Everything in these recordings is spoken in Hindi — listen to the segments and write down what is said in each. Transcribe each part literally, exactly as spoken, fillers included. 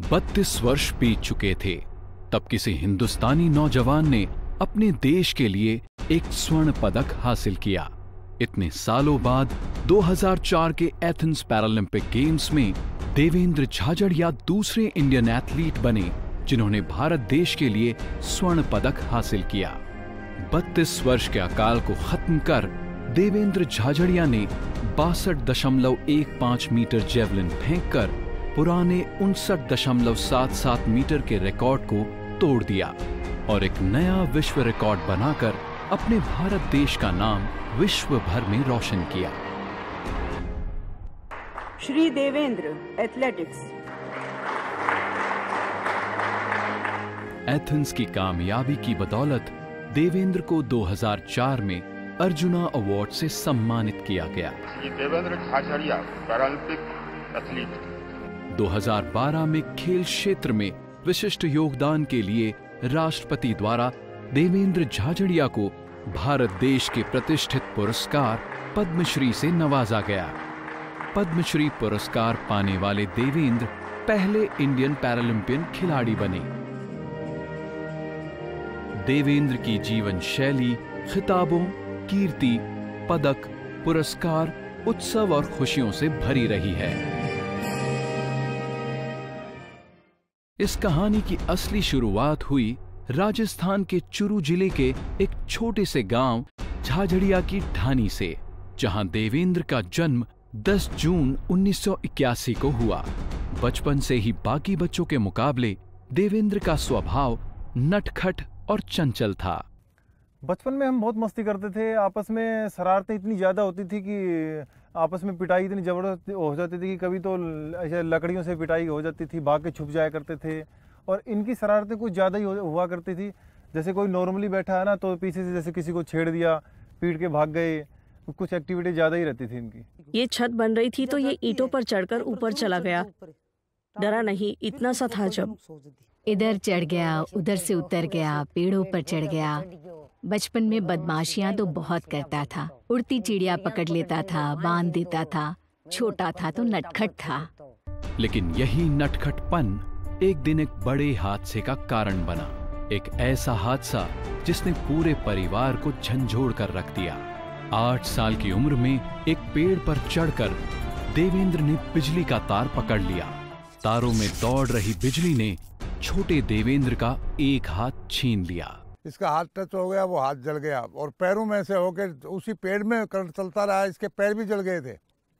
बत्तीस वर्ष बीत चुके थे तब किसी हिंदुस्तानी नौजवान ने अपने देश के लिए एक स्वर्ण पदक हासिल किया। इतने सालों बाद दो हज़ार चार के एथेंस पैरालंपिक गेम्स में देवेंद्र झाझड़िया दूसरे इंडियन एथलीट बने जिन्होंने भारत देश के लिए स्वर्ण पदक हासिल किया। बत्तीस वर्ष के अकाल को खत्म कर देवेंद्र झाझड़िया ने बासठ दशमलव एक पांच मीटर जेवलिन फेंककर पुराने उनसठ दशमलव सात सात मीटर के रिकॉर्ड को तोड़ दिया और एक नया विश्व रिकॉर्ड बनाकर अपने भारत देश का नाम विश्व भर में रोशन किया। श्री देवेंद्र एथलेटिक्स। एथेंस की कामयाबी की बदौलत देवेंद्र को दो हज़ार चार में अर्जुना अवार्ड से सम्मानित किया गया। Shri Devendra Jhajharia Paralympic athlete. दो हज़ार बारह में खेल क्षेत्र में विशिष्ट योगदान के लिए राष्ट्रपति द्वारा देवेंद्र झाझड़िया को भारत देश के प्रतिष्ठित पुरस्कार पद्मश्री से नवाजा गया। पद्मश्री पुरस्कार पाने वाले देवेंद्र पहले इंडियन पैरालंपियन खिलाड़ी बने। देवेंद्र की जीवन शैली खिताबों, कीर्ति, पदक, पुरस्कार, उत्सव और खुशियों से भरी रही है। इस कहानी की असली शुरुआत हुई राजस्थान के चुरू जिले के एक छोटे से गांव झाझड़िया की ढानी से, जहां देवेंद्र का जन्म दस जून उन्नीस सौ इक्यासी को हुआ। बचपन से ही बाकी बच्चों के मुकाबले देवेंद्र का स्वभाव नटखट और चंचल था। बचपन में हम बहुत मस्ती करते थे, आपस में शरारतें इतनी ज़्यादा होती थी कि आपस में पिटाई इतनी ज़बरदस्त हो जाती थी कि कभी तो ऐसे लकड़ियों से पिटाई हो जाती थी, भाग के छुप जाया करते थे। और इनकी शरारतें कुछ ज़्यादा ही हुआ करती थी। जैसे कोई नॉर्मली बैठा है ना, तो पीछे से जैसे किसी को छेड़ दिया, पीट के भाग गए, कुछ एक्टिविटी ज़्यादा ही रहती थी इनकी। ये छत बन रही थी तो ये ईंटों पर चढ़कर ऊपर चला गया। डरा नहीं, इतना सा था जब। इधर चढ़ गया, उधर से उतर गया, पेड़ों पर चढ़ गया। बचपन में बदमाशियां तो बहुत करता था। उड़ती चिड़िया पकड़ लेता था, बांध देता था। छोटा था तो नटखट था। लेकिन यही नटखटपन एक दिन एक बड़े हादसे का कारण बना। एक ऐसा हादसा जिसने पूरे परिवार को झंझोड़ कर रख दिया। आठ साल की उम्र में एक पेड़ पर चढ़कर देवेंद्र ने बिजली का तार पकड़ लिया। तारों में दौड़ रही बिजली ने छोटे देवेंद्र का एक हाथ छीन लिया। इसका हाथ टच हो गया, वो हाथ जल गया और पैरों में से होकर उसी पेड़ में करंट चलता रहा। इसके पैर भी जल गए थे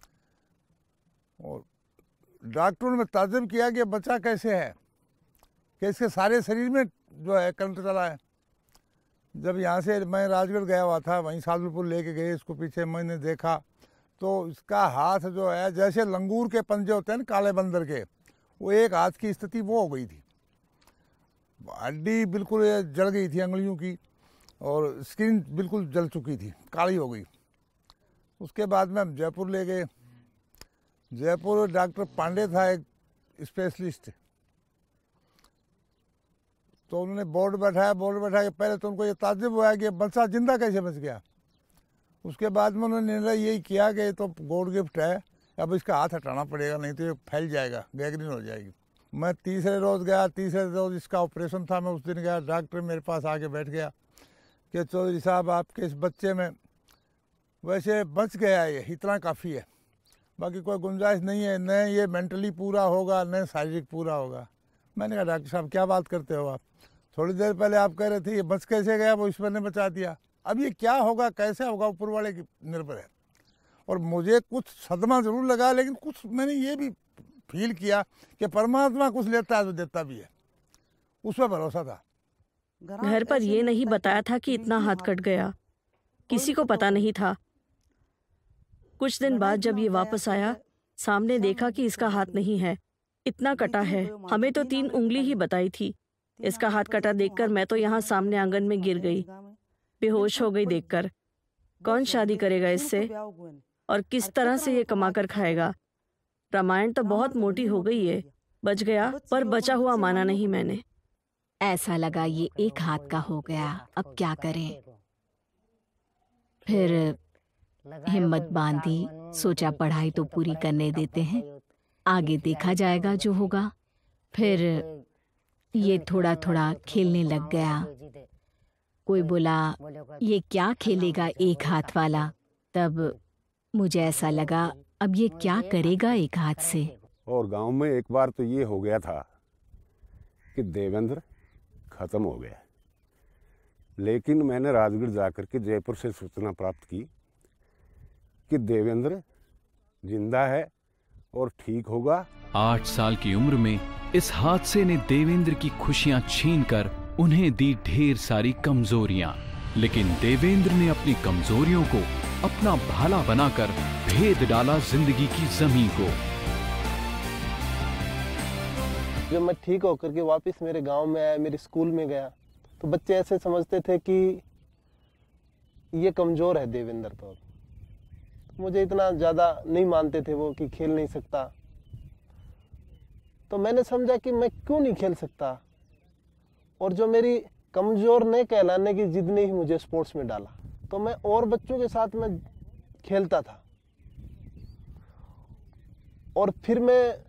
और डॉक्टरों ने ताज्जुब किया कि बच्चा कैसे है, कि इसके सारे शरीर में जो है करंट चला है। जब यहाँ से मैं राजगढ़ गया हुआ था, वहीं सादुलपुर लेके गए इसको, पीछे मैंने देखा तो इसका हाथ जो है जैसे लंगूर के पंजे होते हैं ना काले बंदर के, वो एक हाथ की स्थिति वो हो गई थी। हड्डी बिल्कुल जल गई थी अंगुलियों की और स्किन बिल्कुल जल चुकी थी, काली हो गई। उसके बाद में हम जयपुर ले गए। जयपुर डॉक्टर पांडे था एक स्पेशलिस्ट, तो उन्होंने बोर्ड बैठाया। बोर्ड बैठा के पहले तो उनको ये ताज्जुब हुआ कि बच्चा जिंदा कैसे बच गया। उसके बाद में उन्होंने निर्णय यही किया कि तो गॉड गिफ्ट है, अब इसका हाथ हटाना पड़ेगा, नहीं तो ये फैल जाएगा, गैंग्रीन हो जाएगी। मैं तीसरे रोज़ गया, तीसरे रोज़ इसका ऑपरेशन था। मैं उस दिन गया, डॉक्टर मेरे पास आके बैठ गया कि चौधरी साहब आपके इस बच्चे में वैसे बच गया है, ये इतना काफ़ी है, बाकी कोई गुंजाइश नहीं है, न ये मेंटली पूरा होगा न शारीरिक पूरा होगा। मैंने कहा डॉक्टर साहब क्या बात करते हो आप, थोड़ी देर पहले आप कह रहे थे ये बच कैसे गया, वो ईश्वर ने बचा दिया। अब ये क्या होगा, कैसे होगा, ऊपर वाले की निर्भर है। और मुझे कुछ सदमा जरूर लगा, लेकिन कुछ मैंने ये भी फील किया कि परमात्मा कुछ लेता है तो देता भी है, उस पर भरोसा था। घर पर ये नहीं बताया था कि इतना हाथ कट गया, किसी को पता नहीं था। कुछ दिन बाद जब ये वापस आया, सामने देखा कि इसका हाथ नहीं है, इतना कटा है। हमें तो तीन उंगली ही बताई थी। इसका हाथ कटा देखकर मैं तो यहाँ सामने आंगन में गिर गई, बेहोश हो गई देखकर। कौन शादी करेगा इससे और किस तरह से ये कमाकर खाएगा। रामायण तो बहुत मोटी हो गई है। बच गया, पर बचा हुआ माना नहीं मैंने। ऐसा लगा ये एक हाथ का हो गया, अब क्या करें। फिर हिम्मत बांधी, सोचा पढ़ाई तो पूरी करने देते हैं, आगे देखा जाएगा जो होगा। फिर ये थोड़ा थोड़ा खेलने लग गया। कोई बोला ये क्या खेलेगा एक हाथ वाला, तब मुझे ऐसा लगा अब ये क्या करेगा एक हाथ से। और गांव में एक बार तो ये हो गया था कि देवेंद्र खत्म हो गया, लेकिन मैंने राजगढ़ जाकर के जयपुर से सूचना प्राप्त की कि देवेंद्र जिंदा है और ठीक होगा। आठ साल की उम्र में इस हादसे ने देवेंद्र की खुशियां छीनकर उन्हें दी ढेर सारी कमजोरियां, लेकिन देवेंद्र ने अपनी कमजोरियों को अपना भाला बनाकर भेद डाला जिंदगी की जमीन को। जब मैं ठीक होकर के वापस मेरे गांव में आया, मेरे स्कूल में गया, तो बच्चे ऐसे समझते थे कि ये कमजोर है देवेंद्र। तो मुझे इतना ज़्यादा नहीं मानते थे वो कि खेल नहीं सकता। तो मैंने समझा कि मैं क्यों नहीं खेल सकता, और जो मेरी कमजोर नहीं कहलाने की जिद ने ही मुझे स्पोर्ट्स में डाला। तो मैं और बच्चों के साथ में खेलता था, और फिर मैं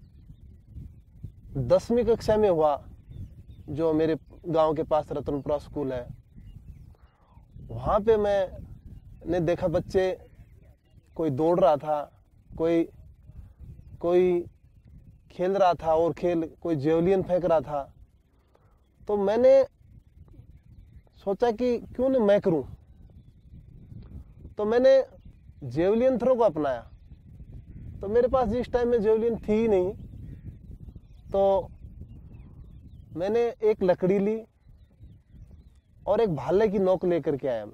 दसवीं कक्षा में हुआ, जो मेरे गांव के पास रतनपुरा स्कूल है, वहाँ पे मैंने देखा बच्चे, कोई दौड़ रहा था, कोई कोई खेल रहा था और खेल कोई जेवलिन फेंक रहा था। तो मैंने सोचा कि क्यों न मैं करूं। तो मैंने जेवलिन थ्रो को अपनाया। तो मेरे पास जिस टाइम में जेवलिन थी ही नहीं, तो मैंने एक लकड़ी ली और एक भाले की नोक लेकर के आया। मैं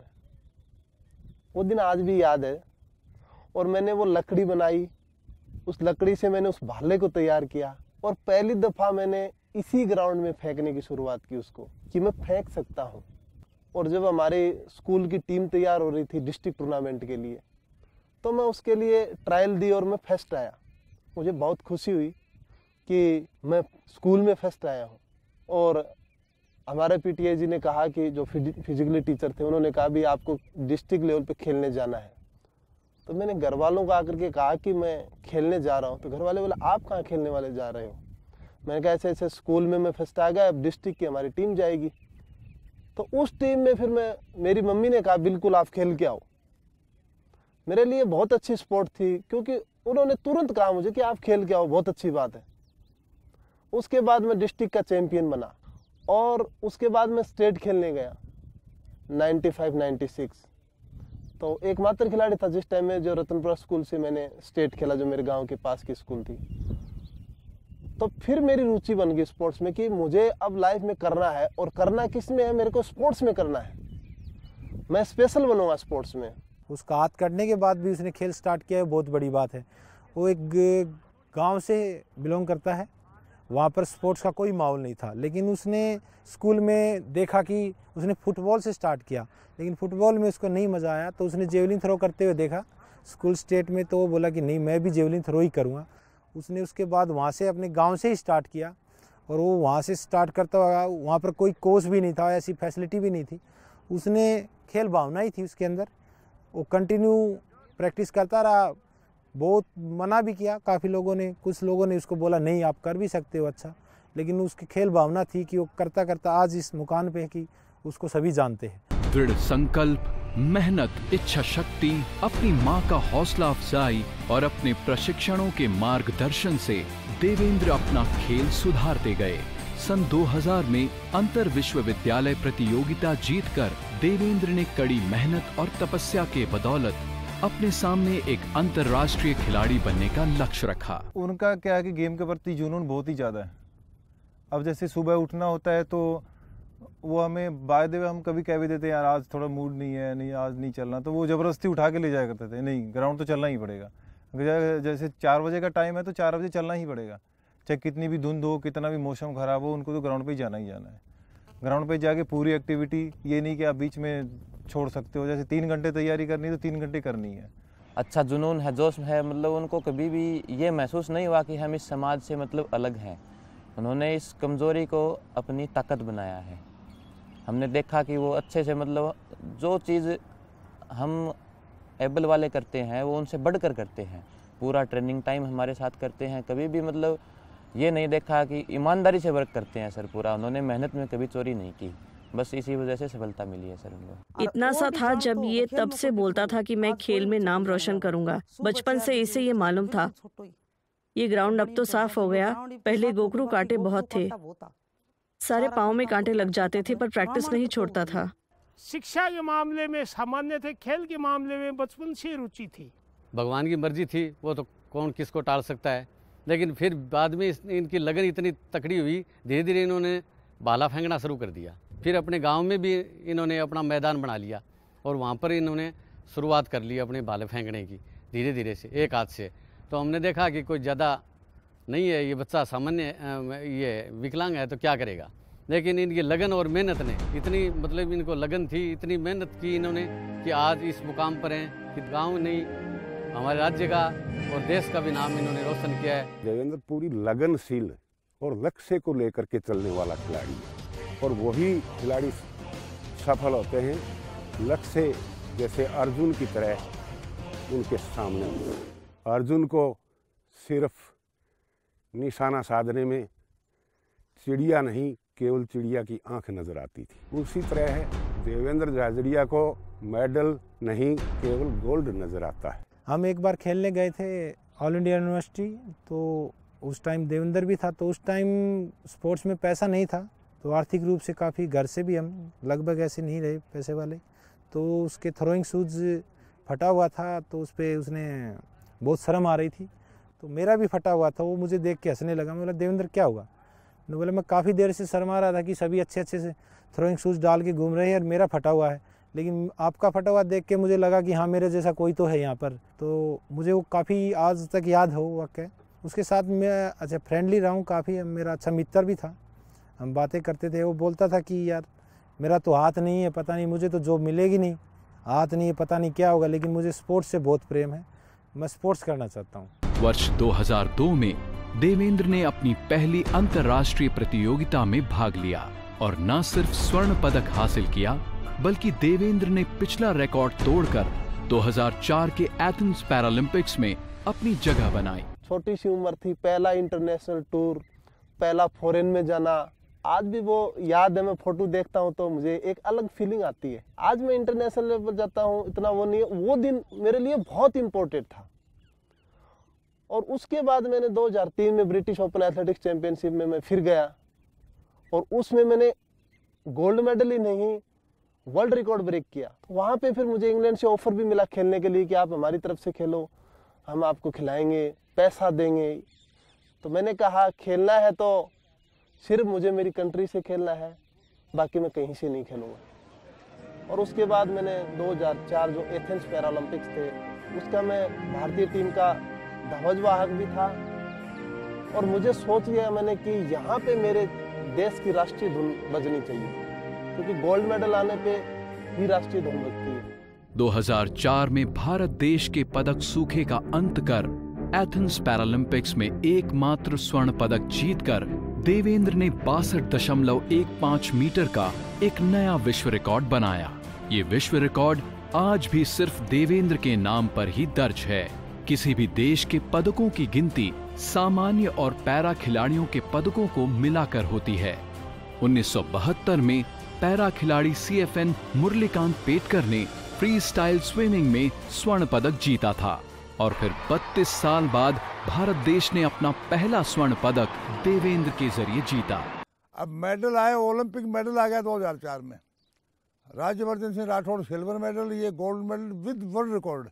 वो दिन आज भी याद है, और मैंने वो लकड़ी बनाई, उस लकड़ी से मैंने उस भाले को तैयार किया, और पहली दफा मैंने इसी ग्राउंड में फेंकने की शुरुआत की उसको, कि मैं फेंक सकता हूँ। और जब हमारे स्कूल की टीम तैयार हो रही थी डिस्ट्रिक्ट टूर्नामेंट के लिए, तो मैं उसके लिए ट्रायल दी और मैं फर्स्ट आया। मुझे बहुत खुशी हुई कि मैं स्कूल में फर्स्ट आया हूँ। और हमारे पीटीए जी ने कहा कि जो फिजिकली टीचर थे, उन्होंने कहा भी आपको डिस्ट्रिक्ट लेवल पे खेलने जाना है। तो मैंने घर वालों को आकर के कहा कि मैं खेलने जा रहा हूँ। तो घर वाले बोले आप कहाँ खेलने वाले जा रहे हो? मैंने कहा ऐसे ऐसे स्कूल में मैं फर्स्ट आ गया, अब डिस्ट्रिक्ट की हमारी टीम जाएगी। तो उस टीम में फिर मैं, मेरी मम्मी ने कहा बिल्कुल आप खेल के आओ। मेरे लिए बहुत अच्छी स्पोर्ट थी, क्योंकि उन्होंने तुरंत कहा मुझे कि आप खेल के आओ, बहुत अच्छी बात है। उसके बाद मैं डिस्ट्रिक्ट का चैंपियन बना, और उसके बाद मैं स्टेट खेलने गया नाइन्टी फाइव नाइन्टी सिक्स। तो एकमात्र खिलाड़ी था जिस टाइम में जो रतनपुरा स्कूल से मैंने स्टेट खेला, जो मेरे गांव के पास की स्कूल थी। तो फिर मेरी रुचि बन गई स्पोर्ट्स में कि मुझे अब लाइफ में करना है, और करना किस में है, मेरे को स्पोर्ट्स में करना है। मैं स्पेशल बनूंगा स्पोर्ट्स में। उसका हाथ कटने के बाद भी उसने खेल स्टार्ट किया है, बहुत बड़ी बात है। वो एक गांव से बिलोंग करता है, वहाँ पर स्पोर्ट्स का कोई माहौल नहीं था, लेकिन उसने स्कूल में देखा कि उसने फुटबॉल से स्टार्ट किया, लेकिन फुटबॉल में उसको नहीं मज़ा आया। तो उसने जेवलिन थ्रो करते हुए देखा स्कूल स्टेट में, तो वो बोला कि नहीं मैं भी जेवलिन थ्रो ही करूँगा। उसने उसके बाद वहाँ से अपने गांव से ही स्टार्ट किया, और वो वहाँ से स्टार्ट करता हुआ, वहाँ पर कोई कोच भी नहीं था, ऐसी फैसिलिटी भी नहीं थी। उसने खेल भावना ही थी उसके अंदर, वो कंटिन्यू प्रैक्टिस करता रहा। बहुत मना भी किया काफ़ी लोगों ने, कुछ लोगों ने उसको बोला नहीं आप कर भी सकते हो अच्छा, लेकिन उसकी खेल भावना थी कि वो करता करता आज इस मुकाम पे है कि उसको सभी जानते हैं। दृढ़ संकल्प, मेहनत, इच्छा शक्ति, अपनी मां का हौसला अफजाई और अपने प्रशिक्षणों के मार्गदर्शन से देवेंद्र अपना खेल सुधारते गए। सन दो हज़ार में अंतर विश्वविद्यालय प्रतियोगिता जीतकर देवेंद्र ने कड़ी मेहनत और तपस्या के बदौलत अपने सामने एक अंतर्राष्ट्रीय खिलाड़ी बनने का लक्ष्य रखा। उनका क्या है कि गेम के प्रति जुनून बहुत ही ज़्यादा है। अब जैसे सुबह उठना होता है, तो वो हमें बाय द वे हम कभी कह भी देते हैं यार आज थोड़ा मूड नहीं है, नहीं आज नहीं चलना, तो वो ज़बरदस्ती उठा के ले जाया करते थे, नहीं ग्राउंड तो चलना ही पड़ेगा। जैसे चार बजे का टाइम है तो चार बजे चलना ही पड़ेगा, चाहे कितनी भी धुंध हो, कितना भी मौसम ख़राब हो, उनको तो ग्राउंड पे ही जाना ही जाना है। ग्राउंड पे जाके पूरी एक्टिविटी, ये नहीं कि आप बीच में छोड़ सकते हो। जैसे तीन घंटे तैयारी करनी है तो तीन घंटे करनी है। अच्छा जुनून है, जोश है, मतलब उनको कभी भी ये महसूस नहीं हुआ कि हम इस समाज से मतलब अलग हैं। उन्होंने इस कमज़ोरी को अपनी ताकत बनाया है। हमने देखा कि वो अच्छे से, मतलब जो चीज़ हम एबल वाले करते हैं वो उनसे बढ़कर करते हैं। पूरा ट्रेनिंग टाइम हमारे साथ करते हैं, कभी भी मतलब ये नहीं देखा कि ईमानदारी से वर्क करते हैं सर पूरा, उन्होंने मेहनत में कभी चोरी नहीं की, बस इसी वजह से सफलता मिली है सर उनको। इतना सा था जब ये तब से बोलता था कि मैं खेल में नाम रोशन करूंगा। बचपन से इसे ये मालूम था। ये ग्राउंड अब तो साफ हो गया, पहले गोखरू कांटे बहुत थे, सारे पाँव में कांटे लग जाते थे, पर प्रैक्टिस नहीं छोड़ता था। शिक्षा के मामले में सामान्य थे, खेल के मामले में बचपन से रुचि थी। भगवान की मर्जी थी, वो तो कौन किसको टाल सकता है। लेकिन फिर बाद में इनकी लगन इतनी तकड़ी हुई, धीरे धीरे इन्होंने भाला फेंकना शुरू कर दिया। फिर अपने गांव में भी इन्होंने अपना मैदान बना लिया और वहाँ पर इन्होंने शुरुआत कर ली अपने भाले फेंकने की, धीरे धीरे से एक हाथ से। तो हमने देखा कि कोई ज़्यादा नहीं है ये बच्चा, सामान्य ये विकलांग है तो क्या करेगा। लेकिन इनकी लगन और मेहनत ने इतनी, मतलब इनको लगन थी, इतनी मेहनत की इन्होंने कि आज इस मुकाम पर हैं कि गाँव नहीं हमारे राज्य का और देश का भी नाम इन्होंने रोशन किया है। देवेंद्र पूरी लगनशील और लक्ष्य को लेकर के चलने वाला खिलाड़ी है और वही खिलाड़ी सफल होते हैं लक्ष्य जैसे अर्जुन की तरह उनके सामने। अर्जुन को सिर्फ निशाना साधने में चिड़िया नहीं, केवल चिड़िया की आंख नजर आती थी। उसी तरह है देवेंद्र झाझड़िया को मेडल नहीं, केवल गोल्ड नजर आता है। हम एक बार खेलने गए थे ऑल इंडिया यूनिवर्सिटी, तो उस टाइम देवेंद्र भी था। तो उस टाइम स्पोर्ट्स में पैसा नहीं था, तो आर्थिक रूप से काफ़ी, घर से भी हम लगभग ऐसे नहीं रहे पैसे वाले। तो उसके थ्रोइंग शूज़ फटा हुआ था, तो उस पर उसने बहुत शर्म आ रही थी। तो मेरा भी फटा हुआ था, वो मुझे देख के हंसने लगा। मैं बोला देवेंद्र क्या हुआ? मैं बोला मैं काफ़ी देर से शर्मा रहा था कि सभी अच्छे अच्छे से थ्रोइंग शूज़ डाल के घूम रहे हैं और मेरा फटा हुआ है, लेकिन आपका फटा हुआ देख के मुझे लगा कि हाँ मेरे जैसा कोई तो है यहाँ पर। तो मुझे वो काफ़ी आज तक याद हो वाक़या। उसके साथ मैं अच्छा फ्रेंडली रहा हूँ काफ़ी, मेरा अच्छा मित्र भी था, हम बातें करते थे। वो बोलता था कि यार मेरा तो हाथ नहीं है, पता नहीं मुझे तो जॉब मिलेगी नहीं, हाथ नहीं है, पता नहीं क्या होगा, लेकिन मुझे स्पोर्ट्स से बहुत प्रेम है, मैं स्पोर्ट्स करना चाहता हूँ। वर्ष दो हज़ार दो में देवेंद्र ने अपनी पहली अंतर्राष्ट्रीय प्रतियोगिता में भाग लिया और न सिर्फ स्वर्ण पदक हासिल किया, बल्कि देवेंद्र ने पिछला रिकॉर्ड तोड़कर दो हज़ार चार के एथेंस पैरालंपिक्स में अपनी जगह बनाई। छोटी सी उम्र थी, पहला इंटरनेशनल टूर, पहला फॉरेन में जाना, आज भी वो याद है। मैं फोटो देखता हूँ तो मुझे एक अलग फीलिंग आती है। आज मैं इंटरनेशनल लेवल पर जाता हूँ, इतना वो नहीं है, वो दिन मेरे लिए बहुत इम्पोर्टेंट था। और उसके बाद मैंने दो हज़ार तीन में ब्रिटिश ओपन एथलेटिक्स चैंपियनशिप में मैं फिर गया और उसमें मैंने गोल्ड मेडल ही नहीं, वर्ल्ड रिकॉर्ड ब्रेक किया। वहाँ पे फिर मुझे इंग्लैंड से ऑफर भी मिला खेलने के लिए कि आप हमारी तरफ से खेलो, हम आपको खिलाएंगे, पैसा देंगे। तो मैंने कहा खेलना है तो सिर्फ मुझे मेरी कंट्री से खेलना है, बाकी मैं कहीं से नहीं खेलूँगा। और उसके बाद मैंने दो हज़ार चार जो एथेंस पैरालंपिक्स थे उसका मैं भारतीय टीम का ध्वजवाहक भी था। और मुझे सोच लिया मैंने कि यहाँ पे मेरे देश की राष्ट्रीय धुन बजनी चाहिए, क्योंकि गोल्ड मेडल आने पे ही राष्ट्रीय धुन बजती है। दो हज़ार चार में भारत देश के पदक सूखे का अंत कर एथेंस पैरालंपिक्स में एकमात्र स्वर्ण पदक जीतकर देवेंद्र ने बासठ दशमलव एक पाँच मीटर का एक नया विश्व रिकॉर्ड बनाया। ये विश्व रिकॉर्ड आज भी सिर्फ देवेंद्र के नाम पर ही दर्ज है। किसी भी देश के पदकों की गिनती सामान्य और पैरा खिलाड़ियों के पदकों को मिलाकर होती है। उन्नीस सौ बहत्तर में पैरा खिलाड़ी C F N Murlikant Petkar ने फ्री स्टाइल स्विमिंग में स्वर्ण पदक जीता था और फिर बत्तीस साल बाद भारत देश ने अपना पहला स्वर्ण पदक देवेंद्र के जरिए जीता। अब मेडल आए, ओलंपिक मेडल आ गया दो हज़ार चार में, राज्यवर्धन सिंह राठौड़ सिल्वर मेडल, ये gold medal with world record.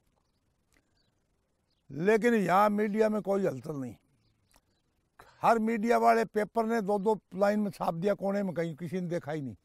लेकिन यहाँ मीडिया में कोई हलचल नहीं। हर मीडिया वाले पेपर ने दो दो लाइन में छाप दिया कोने में, कहीं किसी ने देखा ही नहीं।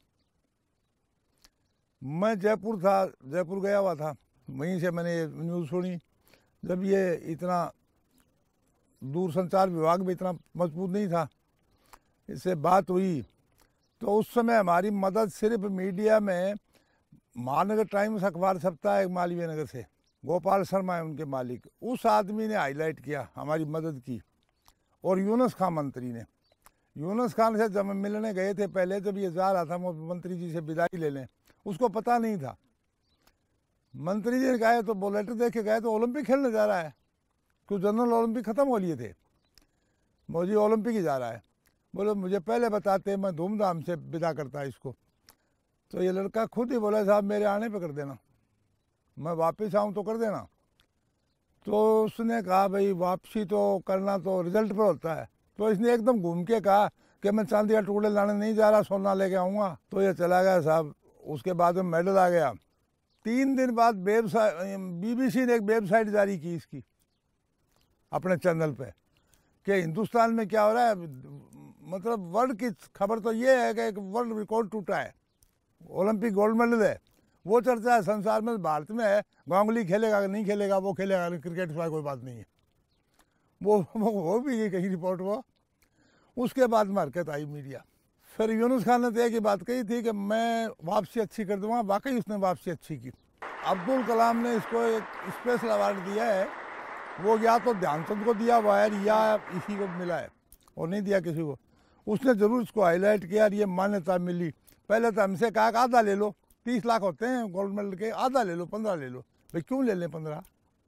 मैं जयपुर था, जयपुर गया हुआ था, वहीं से मैंने ये न्यूज़ सुनी। जब ये इतना दूरसंचार विभाग भी इतना मजबूत नहीं था, इससे बात हुई तो उस समय हमारी मदद सिर्फ मीडिया में महानगर टाइम्स अखबार छपता है मालवीय नगर से, गोपाल शर्मा है उनके मालिक, उस आदमी ने हाईलाइट किया, हमारी मदद की। और यूनुस खान मंत्री ने, यूनुस खान से जब मिलने गए थे पहले, जब ये जा रहा था मंत्री जी से विदाई ले लें, उसको पता नहीं था। मंत्री जी ने कहा तो वो लेटर देख के गए तो ओलंपिक खेलने जा रहा है, क्यों जनरल ओलंपिक खत्म हो लिए थे। मौजी ओलंपिक ही जा रहा है। बोले मुझे पहले बताते, मैं धूमधाम से विदा करता इसको। तो ये लड़का खुद ही बोला साहब मेरे आने पे कर देना, मैं वापस आऊँ तो कर देना। तो उसने कहा भाई वापसी तो करना तो रिजल्ट पर होता है। तो इसने एकदम घूम के कहा कि मैं चांदी का टुकड़े लाने नहीं जा रहा, सोना लेके आऊँगा। तो ये चला गया साहब। उसके बाद में मेडल आ गया। तीन दिन बाद वेबसाइट बीबीसी ने एक वेबसाइट जारी की इसकी अपने चैनल पे कि हिंदुस्तान में क्या हो रहा है। मतलब वर्ल्ड की खबर तो ये है कि एक वर्ल्ड रिकॉर्ड टूटा है, ओलंपिक गोल्ड मेडल है। वो चर्चा है संसार में, भारत में है। गांगुली खेलेगा नहीं खेलेगा, वो खेलेगा क्रिकेट का कोई बात नहीं है। वो वो हो भी गई कहीं रिपोर्ट वो। उसके बाद मार्केट आई मीडिया। फिर यूनुस खान ने तो एक ही बात कही थी कि मैं वापसी अच्छी कर दूंगा। वाकई उसने वापसी अच्छी की। अब्दुल कलाम ने इसको एक स्पेशल अवार्ड दिया है। वो या तो ध्यानचंद को दिया हुआ है या इसी को मिला है, और नहीं दिया किसी को। उसने जरूर इसको हाईलाइट किया और ये मान्यता मिली। पहले तो हमसे कहा आधा ले लो, तीस लाख होते हैं गोल्ड मेडल के, आधा ले लो, पंद्रह ले लो। भाई क्यों ले लें पंद्रह।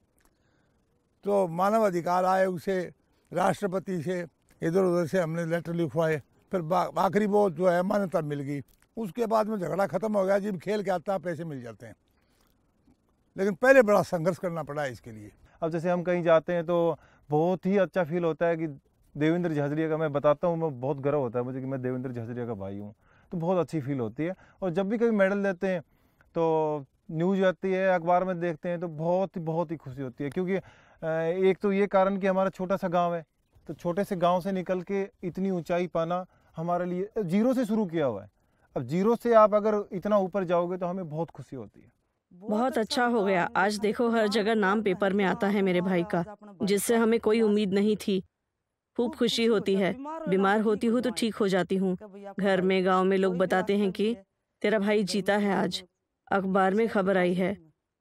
तो मानव अधिकार आयोग से, राष्ट्रपति से, इधर उधर से हमने लेटर लिखवाए। फिर आखिरी वो जो है मान्यता मिल गई। उसके बाद में झगड़ा खत्म हो गया। जब खेल के आता है पैसे मिल जाते हैं, लेकिन पहले बड़ा संघर्ष करना पड़ा है इसके लिए। अब जैसे हम कहीं जाते हैं तो बहुत ही अच्छा फील होता है कि देवेंद्र झाझड़िया का, मैं बताता हूँ, मैं बहुत गर्व होता है मुझे कि मैं देवेंद्र झाझड़िया का भाई हूँ। तो बहुत अच्छी फील होती है। और जब भी कभी मेडल देते हैं तो न्यूज़ आती है, अखबार में देखते हैं, तो बहुत ही बहुत ही खुशी होती है। क्योंकि एक तो ये कारण कि हमारा छोटा सा गांव है, तो छोटे से गांव से निकल के इतनी ऊंचाई पाना हमारे लिए, जीरो से शुरू किया हुआ है। अब जीरो से आप अगर इतना ऊपर जाओगे तो हमें बहुत खुशी होती है। बहुत अच्छा हो गया। आज देखो हर जगह नाम पेपर में आता है मेरे भाई का, जिससे हमें कोई उम्मीद नहीं थी। खूब खुशी होती है। बीमार होती हूँ तो ठीक हो जाती हूँ। घर में गांव में लोग बताते हैं कि तेरा भाई जीता है आज, अखबार में खबर आई है।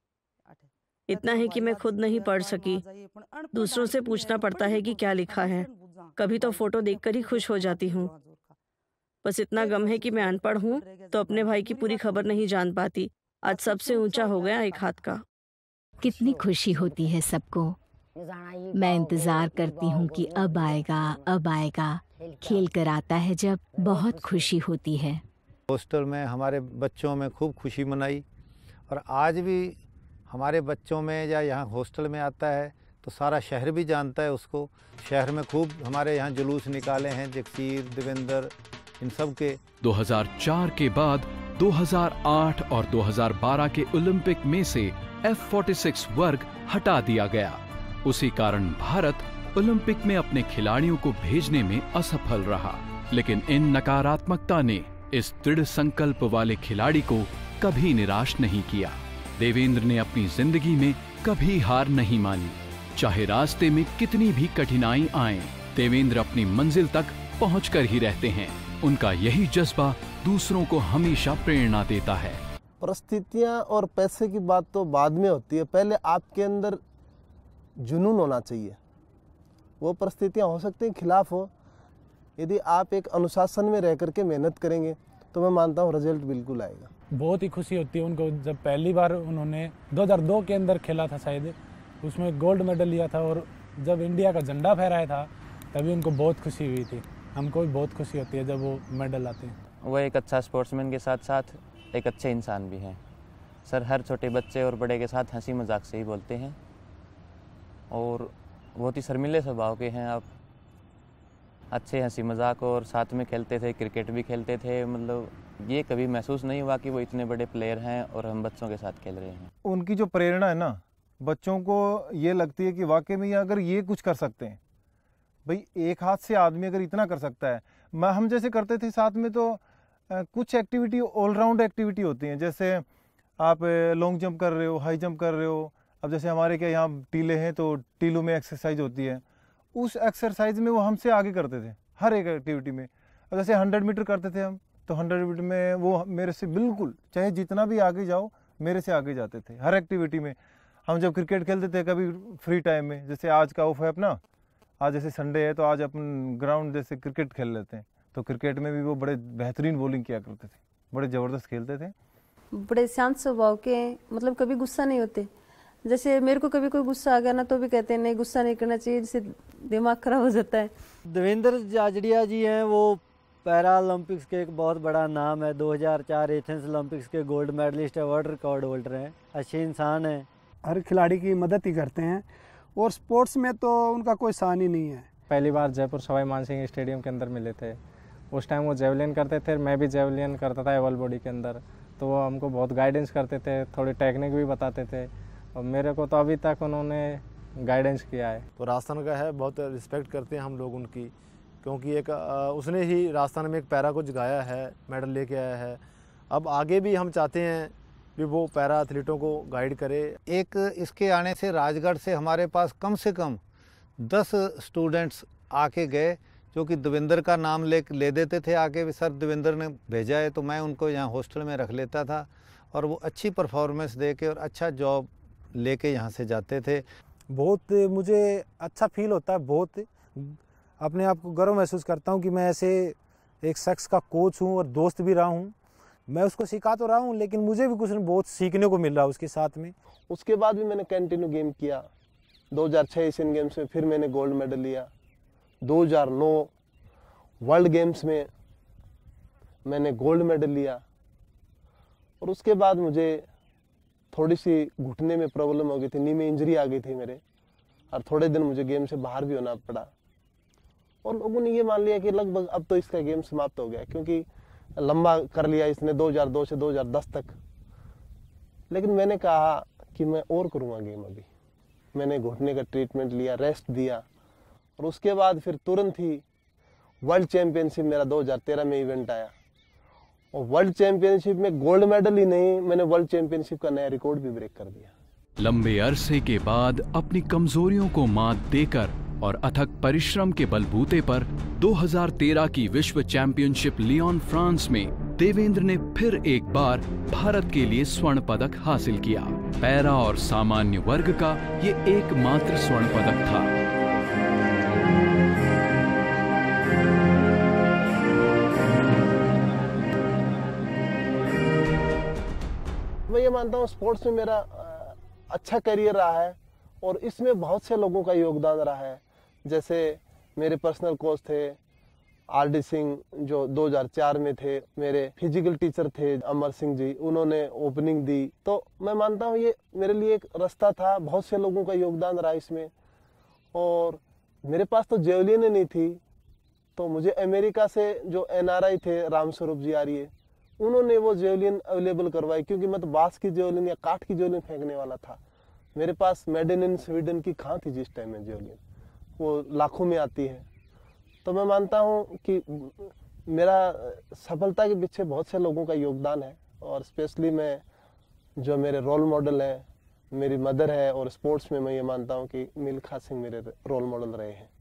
इतना है कि मैं खुद नहीं पढ़ सकी, दूसरों से पूछना पड़ता है कि क्या लिखा है। कभी तो फोटो देखकर ही खुश हो जाती हूँ। बस इतना गम है कि मैं अनपढ़ हूँ तो अपने भाई की पूरी खबर नहीं जान पाती। आज सबसे ऊंचा हो गया एक हाथ का। कितनी खुशी होती है सबको। मैं इंतजार करती हूँ कि अब आएगा अब आएगा। खेल कर आता है जब, बहुत खुशी होती है। हॉस्टल में हमारे बच्चों में खूब खुशी मनाई, और आज भी हमारे बच्चों में या यहाँ हॉस्टल में आता है तो सारा शहर भी जानता है उसको। शहर में खूब हमारे यहाँ जुलूस निकाले हैं जगसीर, देवेंद्र, इन सब के। दो हज़ार चार के बाद दो हज़ार आठ और दो हज़ार बारह के ओलंपिक में से एफ छियालीस वर्ग हटा दिया गया। उसी कारण भारत ओलंपिक में अपने खिलाड़ियों को भेजने में असफल रहा। लेकिन इन नकारात्मकता ने इस दृढ़ संकल्प वाले खिलाड़ी को कभी निराश नहीं किया। देवेंद्र ने अपनी जिंदगी में कभी हार नहीं मानी। चाहे रास्ते में कितनी भी कठिनाई आए, देवेंद्र अपनी मंजिल तक पहुंचकर ही रहते हैं। उनका यही जज्बा दूसरों को हमेशा प्रेरणा देता है। परिस्थितियां और पैसे की बात तो बाद में होती है, पहले आपके अंदर जुनून होना चाहिए। वो परिस्थितियां हो सकती हैं खिलाफ हो, यदि आप एक अनुशासन में रह करके मेहनत करेंगे तो मैं मानता हूँ रिजल्ट बिल्कुल आएगा। बहुत ही खुशी होती है उनको। जब पहली बार उन्होंने दो हज़ार दो के अंदर खेला था शायद, उसमें गोल्ड मेडल लिया था, और जब इंडिया का झंडा फहराया था तभी उनको बहुत खुशी हुई थी। हमको भी बहुत खुशी होती है जब वो मेडल आते हैं। वो एक अच्छा स्पोर्ट्समैन के साथ साथ एक अच्छे इंसान भी हैं। सर हर छोटे बच्चे और बड़े के साथ हंसी मजाक से ही बोलते हैं, और बहुत ही शर्मीले स्वभाव के हैं आप। अच्छे हंसी मजाक और साथ में खेलते थे, क्रिकेट भी खेलते थे। मतलब ये कभी महसूस नहीं हुआ कि वो इतने बड़े प्लेयर हैं और हम बच्चों के साथ खेल रहे हैं। उनकी जो प्रेरणा है ना, बच्चों को ये लगती है कि वाकई में अगर ये कुछ कर सकते हैं, भाई एक हाथ से आदमी अगर इतना कर सकता है। मैं हम जैसे करते थे साथ में तो आ, कुछ एक्टिविटी ऑलराउंड एक्टिविटी होती हैं। जैसे आप लॉन्ग जंप कर रहे हो, हाई जंप कर रहे हो। अब जैसे हमारे क्या यहाँ टीले हैं तो टीलों में एक्सरसाइज होती है। उस एक्सरसाइज में वो हमसे आगे करते थे हर एक एक्टिविटी में। अब जैसे हंड्रेड मीटर करते थे हम, तो हंड्रेड मीटर में वो मेरे से बिल्कुल, चाहे जितना भी आगे जाओ, मेरे से आगे जाते थे हर एक्टिविटी में। हम जब क्रिकेट खेलते थे कभी फ्री टाइम में, जैसे आज का ऑफ है अपना, आज जैसे संडे है तो आज अपन ग्राउंड जैसे क्रिकेट खेल लेते हैं, तो क्रिकेट में भी वो बड़े बेहतरीन बॉलिंग किया करते थे, बड़े ज़बरदस्त खेलते थे। बड़े शांत स्वभाव के, मतलब कभी गुस्सा नहीं होते। जैसे मेरे को कभी कोई गुस्सा आ गया ना तो भी कहते हैं नहीं गुस्सा नहीं करना चाहिए, जिससे दिमाग खराब हो जाता है। देवेंद्र झाझड़िया जी हैं, वो पैरा ओलंपिक्स के एक बहुत बड़ा नाम है। दो हज़ार चार एथेंस ओलंपिक्स के गोल्ड मेडलिस्ट है, वर्ल्ड रिकॉर्ड होल्डर हैं, अच्छे इंसान हैं। हर खिलाड़ी की मदद ही करते हैं और स्पोर्ट्स में तो उनका कोई शान ही नहीं है। पहली बार जयपुर सवाई मानसिंह स्टेडियम के अंदर मिले थे, उस टाइम वो जेवलिन करते थे, मैं भी जेवलिन करता था एवल बॉडी के अंदर, तो वो हमको बहुत गाइडेंस करते थे, थोड़ी टेक्निक भी बताते थे और मेरे को तो अभी तक उन्होंने गाइडेंस किया है। तो राजस्थान का है, बहुत रिस्पेक्ट करते हैं हम लोग उनकी, क्योंकि एक उसने ही राजस्थान में एक पैरा को जगाया है, मेडल लेके आया है। अब आगे भी हम चाहते हैं कि वो पैरा एथलीटों को गाइड करे। एक इसके आने से राजगढ़ से हमारे पास कम से कम दस स्टूडेंट्स आके गए जो कि देवेंद्र का नाम ले ले देते थे आके भी, सर देवेंद्र ने भेजा है, तो मैं उनको यहाँ हॉस्टल में रख लेता था और वो अच्छी परफॉर्मेंस दे के और अच्छा जॉब लेके यहाँ से जाते थे। बहुत मुझे अच्छा फील होता है, बहुत अपने आप को गर्व महसूस करता हूँ कि मैं ऐसे एक शख्स का कोच हूँ और दोस्त भी रहा हूँ। मैं उसको सिखा तो रहा हूँ लेकिन मुझे भी कुछ बहुत सीखने को मिल रहा है उसके साथ में। उसके बाद भी मैंने कंटिन्यू गेम किया। दो हज़ार छह एशियन गेम्स में फिर मैंने गोल्ड मेडल लिया। दो हज़ार नौ वर्ल्ड गेम्स में मैंने गोल्ड मेडल लिया और उसके बाद मुझे थोड़ी सी घुटने में प्रॉब्लम हो गई थी, नी में इंजरी आ गई थी मेरे, और थोड़े दिन मुझे गेम से बाहर भी होना पड़ा। और लोगों ने ये मान लिया कि लगभग अब तो इसका गेम समाप्त हो गया, क्योंकि लंबा कर लिया इसने दो हज़ार दो से दो हज़ार दस तक। लेकिन मैंने कहा कि मैं और करूँगा गेम। अभी मैंने घुटने का ट्रीटमेंट लिया, रेस्ट दिया और उसके बाद फिर तुरंत ही वर्ल्ड चैंपियनशिप मेरा दो हज़ार तेरह में इवेंट आया और वर्ल्ड चैंपियनशिप में गोल्ड मेडल ही नहीं, मैंने वर्ल्ड चैंपियनशिप का नया रिकॉर्ड भी ब्रेक कर दिया। लंबे अरसे के बाद अपनी कमजोरियों को मात देकर और अथक परिश्रम के बलबूते पर दो हज़ार तेरह की विश्व चैंपियनशिप लियोन फ्रांस में देवेंद्र ने फिर एक बार भारत के लिए स्वर्ण पदक हासिल किया। पैरा और सामान्य वर्ग का ये एकमात्र स्वर्ण पदक था। मैं ये मानता हूँ स्पोर्ट्स में मेरा अच्छा करियर रहा है और इसमें बहुत से लोगों का योगदान रहा है। जैसे मेरे पर्सनल कोच थे आर डी सिंह जो दो हज़ार चार में थे, मेरे फिजिकल टीचर थे अमर सिंह जी, उन्होंने ओपनिंग दी। तो मैं मानता हूँ ये मेरे लिए एक रास्ता था, बहुत से लोगों का योगदान रहा इसमें। और मेरे पास तो जेवलिन नहीं थी, तो मुझे अमेरिका से जो एन आर आई थे रामस्वरूप जी आर्य, उन्होंने वो जेवलिन अवेलेबल करवाई, क्योंकि मैं तो बांस की जेवलिन या काठ की जेवलिन फेंकने वाला था। मेरे पास मेड इन स्वीडन की कहाँ थी जिस टाइम में जेवलिन, वो लाखों में आती है। तो मैं मानता हूँ कि मेरा सफलता के पीछे बहुत से लोगों का योगदान है और स्पेशली मैं जो मेरे रोल मॉडल हैं, मेरी मदर है, और स्पोर्ट्स में मैं ये मानता हूँ कि मिल्खा सिंह मेरे रोल मॉडल रहे हैं।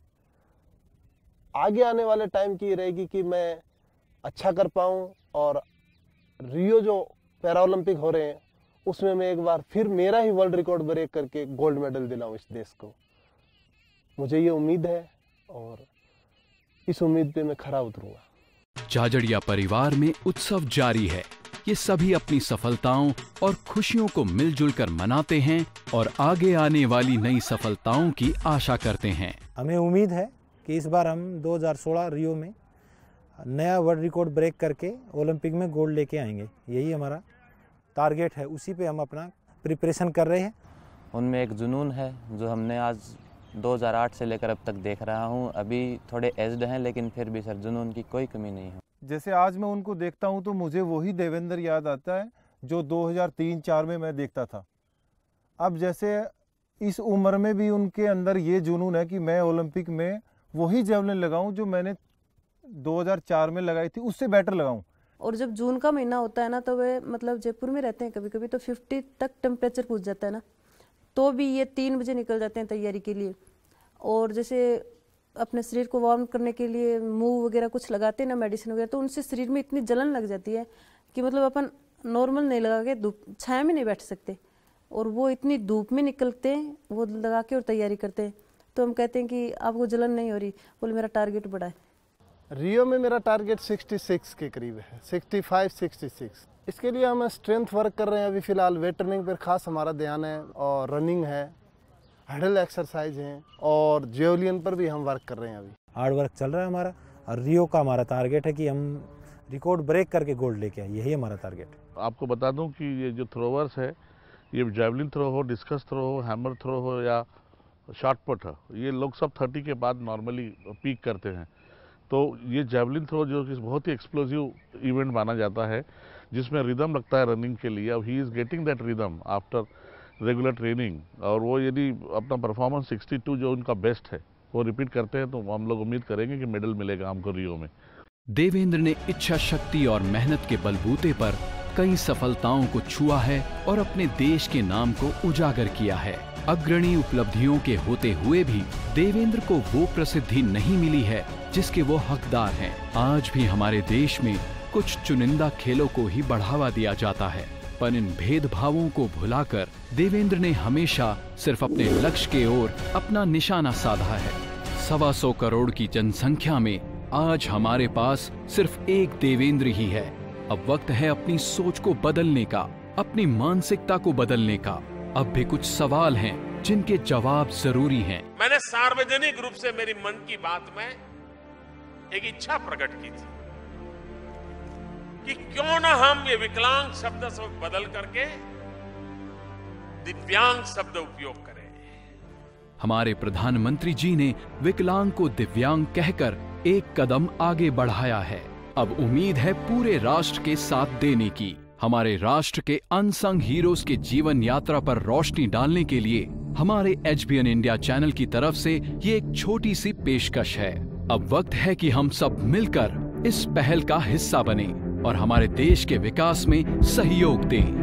आगे आने वाले टाइम की रहेगी कि मैं अच्छा कर पाऊँ और रियो जो पैरा ओलंपिक हो रहे हैं उसमें मैं एक बार फिर मेरा ही वर्ल्ड रिकॉर्ड ब्रेक करके गोल्ड मेडल दिलाऊं इस देश को। मुझे ये उम्मीद है और इस उम्मीद पे मैं खरा उतरूंगा। झाझड़िया परिवार में उत्सव जारी है। ये सभी अपनी सफलताओं और खुशियों को मिलजुल कर मनाते हैं और आगे आने वाली नई सफलताओं की आशा करते हैं। हमें उम्मीद है कि इस बार हम दो हज़ार सोलह रियो में नया वर्ल्ड रिकॉर्ड ब्रेक करके ओलंपिक में गोल्ड लेके आएंगे। यही हमारा टारगेट है, उसी पे हम अपना प्रिपरेशन कर रहे हैं। उनमें एक जुनून है जो हमने आज दो हज़ार आठ से लेकर अब तक देख रहा हूँ। अभी थोड़े एज्ड हैं लेकिन फिर भी सर जुनून की कोई कमी नहीं है। जैसे आज मैं उनको देखता हूँ तो मुझे वही देवेंद्र याद आता है जो दो हज़ार तीन चार में मैं देखता था। अब जैसे इस उम्र में भी उनके अंदर ये जुनून है कि मैं ओलंपिक में वही जेवलिन लगाऊं जो मैंने दो हज़ार चार में लगाई थी, उससे बेटर लगाऊं। और जब जून का महीना होता है ना तो वे मतलब जयपुर में रहते हैं, कभी कभी तो पचास तक टेम्परेचर पूछ जाता है ना, तो भी ये तीन बजे निकल जाते हैं तैयारी के लिए। और जैसे अपने शरीर को वार्म करने के लिए मूव वगैरह कुछ लगाते हैं ना, मेडिसिन वगैरह, तो उनसे शरीर में इतनी जलन लग जाती है कि मतलब अपन नॉर्मल नहीं लगा के धूप छाया में नहीं बैठ सकते। और वो इतनी धूप में निकलते हैं वो लगा के और तैयारी करते हैं। तो हम कहते हैं कि आपको जलन नहीं हो रही, बोले मेरा टारगेट बड़ा है। रियो में मेरा टारगेट छियासठ के करीब है, पैंसठ छियासठ। इसके लिए हम स्ट्रेंथ वर्क कर रहे हैं अभी फ़िलहाल। वेट ट्रेनिंग पर खास हमारा ध्यान है और रनिंग है, हडल एक्सरसाइज है और जेवलिन पर भी हम वर्क कर रहे हैं। अभी हार्ड वर्क चल रहा है हमारा और रियो का हमारा टारगेट है कि हम रिकॉर्ड ब्रेक करके गोल्ड लेके आए, यही हमारा टारगेट है। आपको बता दूं कि ये जो थ्रोवर्स है, ये जैवलिन थ्रो हो, डिस्कस थ्रो हो, हैमर थ्रो हो या शॉट पुट हो, ये लोग सब थर्टी के बाद नॉर्मली पीक करते हैं। तो ये जैवलिन थ्रो जो कि बहुत ही एक्सप्लोसिव इवेंट माना जाता है, जिसमें रिदम लगता है रनिंग के लिए। अब he is getting that rhythm after regular training, और वो यदि अपना परफॉर्मेंस सिक्सटी टू जो उनका बेस्ट है वो रिपीट करते हैं तो हम लोग उम्मीद करेंगे कि मेडल मिलेगा हमको रियो में। देवेंद्र ने इच्छा शक्ति और मेहनत के बलबूते पर कई सफलताओं को छुआ है और अपने देश के नाम को उजागर किया है। अग्रणी उपलब्धियों के होते हुए भी देवेंद्र को वो प्रसिद्धि नहीं मिली है जिसके वो हकदार हैं। आज भी हमारे देश में कुछ चुनिंदा खेलों को ही बढ़ावा दिया जाता है, पर इन भेदभावों को भुलाकर देवेंद्र ने हमेशा सिर्फ अपने लक्ष्य की ओर अपना निशाना साधा है। सवा सौ करोड़ की जनसंख्या में आज हमारे पास सिर्फ एक देवेंद्र ही है। अब वक्त है अपनी सोच को बदलने का, अपनी मानसिकता को बदलने का। अब भी कुछ सवाल हैं जिनके जवाब जरूरी हैं। मैंने सार्वजनिक रूप से मेरी मन की बात में एक इच्छा प्रकट की थी कि क्यों ना हम ये विकलांग शब्द से बदल करके दिव्यांग शब्द उपयोग करें। हमारे प्रधानमंत्री जी ने विकलांग को दिव्यांग कहकर एक कदम आगे बढ़ाया है। अब उम्मीद है पूरे राष्ट्र के साथ देने की। हमारे राष्ट्र के अनसंग हीरोज के जीवन यात्रा पर रोशनी डालने के लिए हमारे H B N India channel की तरफ से ये एक छोटी सी पेशकश है। अब वक्त है कि हम सब मिलकर इस पहल का हिस्सा बने और हमारे देश के विकास में सहयोग दें।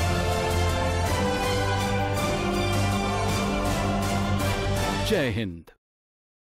जय हिंद।